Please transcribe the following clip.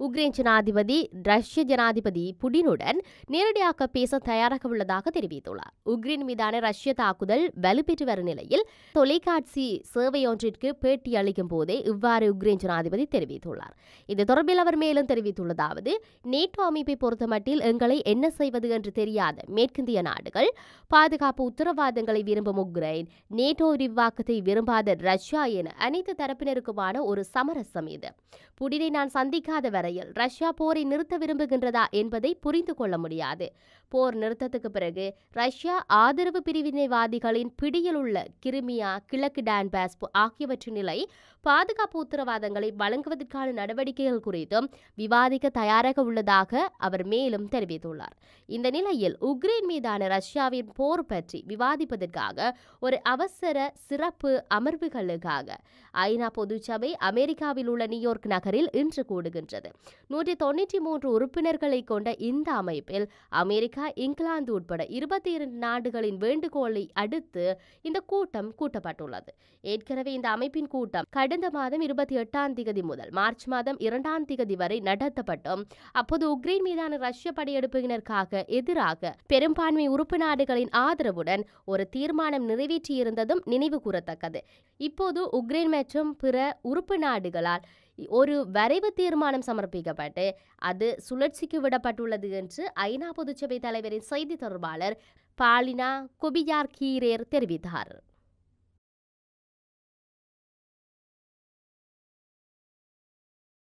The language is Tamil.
உக்ரைன் ஜனாதிபதி ரஷ்ய ஜனாதிபதி புடினுடன் நேரடியாக பேச தயாராக உள்ளதாக தெரிவித்துள்ளார். உக்ரைன் மீதான ரஷ்ய தாக்குதல் வலுப்பெற்று வரும் நிலையில் தொலைக்காட்சி சேவையொன்றிற்கு பேட்டி அளிக்கும் போதே இவ்வாறு உக்ரைன் ஜனாதிபதி தெரிவித்துள்ளார். இது தொடர்பில் அவர் மேலும் தெரிவித்துள்ளதாவது, நேட்டோ அமைப்பை பொறுத்தமட்டில் எங்களை என்ன செய்வது என்று தெரியாத மேற்கிந்திய நாடுகள், பாதுகாப்பு உத்தரவாதங்களை விரும்பும் உக்ரைன், நேட்டோ விரிவாக்கத்தை விரும்பாத ரஷ்யா என அனைத்து தரப்பினருக்குமான ஒரு சமரசம் இது. புடினை நான் சந்திக்காத வரையில் ரஷ்யா போரை நிறுத்த விரும்புகின்றதா என்பதை புரிந்து கொள்ள முடியாது. போர் நிறுத்தத்துக்கு பிறகு ரஷ்யா ஆதரவு பிரிவினைவாதிகளின் பிடியில் உள்ள கிரிமியா, கிழக்கு டான்பாஸ் ஆகியவற்றின் நிலை, பாதுகாப்பு உத்தரவாதங்களை வழங்குவதற்கான நடவடிக்கைகள் குறித்தும் விவாதிக்க தயாராக உள்ளதாக அவர் மேலும் தெரிவித்துள்ளார். இந்த நிலையில் உக்ரைன் மீதான ரஷ்யாவின் போர் பற்றி விவாதிப்பதற்காக ஒரு அவசர சிறப்பு அமர்வுகளுக்காக ஐநா பொதுச்சபை அமெரிக்காவில் உள்ள நியூயார்க் நகரில் இன்று கூடுகின்றது. 193 உறுப்பினர்களை கொண்ட இந்த அமைப்பில் அமெரிக்கா, இங்கிலாந்து உட்பட 22 நாடுகளின் வேண்டுகோளை அடுத்து இந்த கூட்டம் கூட்டப்பட்டுள்ளது. ஏற்கனவே இந்த அமைப்பின் கூட்டம் கடந்த மாதம் 28ஆம் தேதி முதல் மார்ச் மாதம் 2ஆம் தேதி வரை நடத்தப்பட்டும் அப்போது உக்ரைன் மீதான ரஷ்ய படையெடுப்பினருக்காக எதிராக பெரும்பான்மை உறுப்பு நாடுகளின் ஆதரவுடன் ஒரு தீர்மானம் நிறைவேற்றியிருந்ததும் நினைவு கூறத்தக்கது. இப்போது உக்ரைன் மற்றும் பிற உறுப்பு நாடுகளால் ஒரு வரைவு தீர்மானம் சமர்ப்பிக்கப்பட்டு அது சுழற்சிக்கு விடப்பட்டுள்ளது என்று ஐநா பொதுச்சபை தலைவரின் செய்தி தொடர்பாளர் பாலினா கொபியார்கீரேர் தெரிவித்தார்.